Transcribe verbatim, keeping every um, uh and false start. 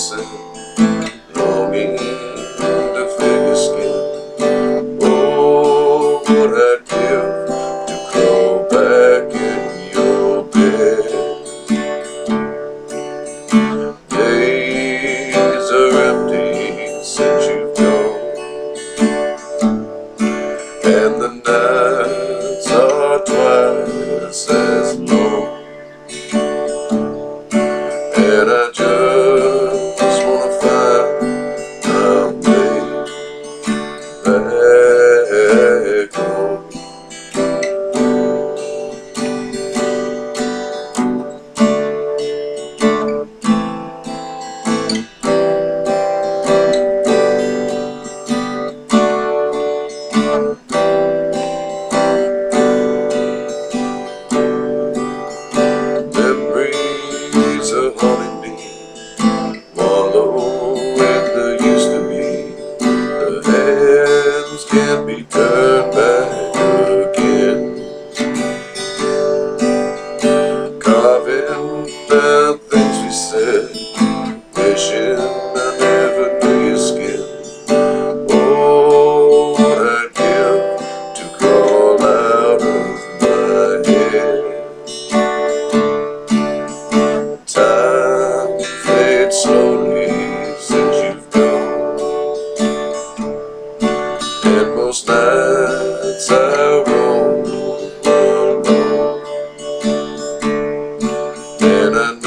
chasing, longing to feel your skin. Oh, what I'd give to crawl back in your bed. Days are empty since you've gone, and the nights are twice as long. And I just wanna find my way back home. Memories are haunting me, wallow when there used to be. The hands can't be turned back again. Carving down things we said, wishing I never knew your skin. Oh, what I'd give to crawl out of my head. Time fades slowly since you've gone, and most nights I roam alone, and I